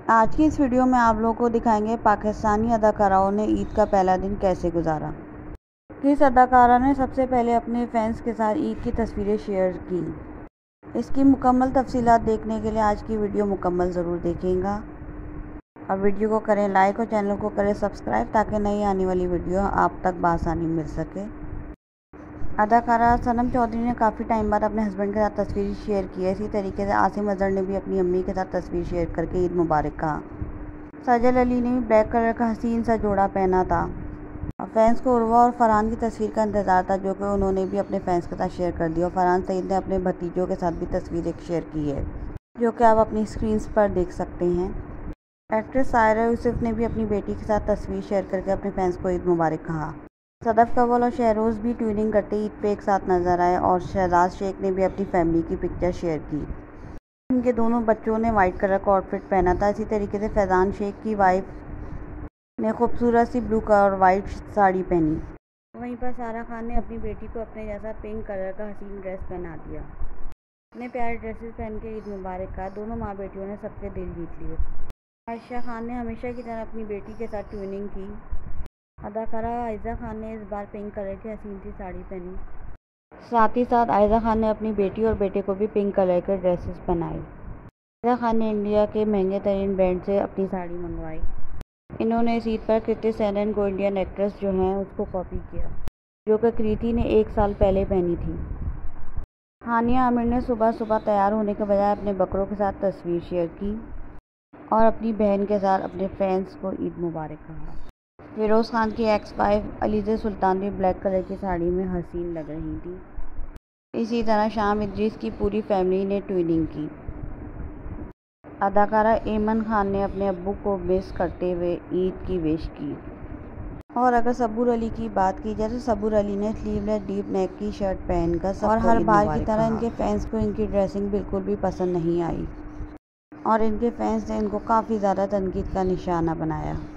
आज की इस वीडियो में आप लोगों को दिखाएंगे पाकिस्तानी अदाकाराओं ने ईद का पहला दिन कैसे गुजारा। किस अदाकारा ने सबसे पहले अपने फैंस के साथ ईद की तस्वीरें शेयर की। इसकी मुकम्मल तफसीलात देखने के लिए आज की वीडियो मुकम्मल ज़रूर देखिएगा और वीडियो को करें लाइक और चैनल को करें सब्सक्राइब ताकि नई आने वाली वीडियो आप तक बआसानी मिल सके। अदाकारा सनम चौधरी ने काफ़ी टाइम बाद अपने हस्बैंड के साथ तस्वीर शेयर की है। इसी तरीके से आसिम अजहर ने भी अपनी अम्मी के साथ तस्वीर शेयर करके ईद मुबारक कहा। सजल अली ने भी ब्लैक कलर का हसीन सा जोड़ा पहना था और फैंस को उर्वा और फरहान की तस्वीर का इंतज़ार था, जो कि उन्होंने भी अपने फैंस के साथ शेयर कर दिया। और फरहान सईद ने अपने भतीजों के साथ भी तस्वीर एक शेयर की है, जो कि आप अपनी स्क्रीन पर देख सकते हैं। एक्ट्रेस सायरा यूसुफ ने भी अपनी बेटी के साथ तस्वीर शेयर करके अपने फैंस को ईद मुबारक कहा। सदफ कवल और शहरोज़ भी ट्यूनिंग करते ईद पे एक साथ नजर आए और शहजाद शेख ने भी अपनी फैमिली की पिक्चर शेयर की। इनके दोनों बच्चों ने वाइट कलर का आउटफिट पहना था। इसी तरीके से फैज़ान शेख की वाइफ ने खूबसूरत सी ब्लू कलर वाइट साड़ी पहनी। वहीं पर सारा खान ने अपनी बेटी को अपने जैसा पिंक कलर का हसीन ड्रेस पहना दिया। अपने प्यारे ड्रेसेस पहन के ईद मुबारक कहा। दोनों माँ बेटियों ने सबके दिल जीत लिए। आयशा खान ने हमेशा की तरह अपनी बेटी के साथ ट्यूनिंग की। अदाकारा आयजा खान ने इस बार पिंक कलर की हसीन सी साड़ी पहनी। साथ ही साथ आयजा खान ने अपनी बेटी और बेटे को भी पिंक कलर के ड्रेसेस पहनाए। आयजा खान ने इंडिया के महंगे तरीन ब्रांड से अपनी साड़ी मंगवाई। इन्होंने इस ईद पर कृति सेनन को इंडियन एक्ट्रेस जो हैं उसको कॉपी किया, जो कि कृति ने 1 साल पहले पहनी थी। हानिया आमिर ने सुबह सुबह तैयार होने के बजाय अपने बकरों के साथ तस्वीर शेयर की और अपनी बहन के साथ अपने फैंस को ईद मुबारक कहा। फिरोज़ खान की एक्स वाइफ अलीज़ा सुल्तान भी ब्लैक कलर की साड़ी में हसीन लग रही थी। इसी तरह शाम इद्रीस की पूरी फैमिली ने ट्विनिंग की। अदाकारा ऐमन खान ने अपने अब्बू को मिस करते हुए ईद की विश की। और अगर सबूर अली की बात की जाए तो सबूर अली ने स्लीवलेस डीप नेक की शर्ट पहनकर और हर बार की तरह इनके फैंस को इनकी ड्रेसिंग बिल्कुल भी पसंद नहीं आई और इनके फैंस ने इनको काफ़ी ज़्यादा तनकीद का निशाना बनाया।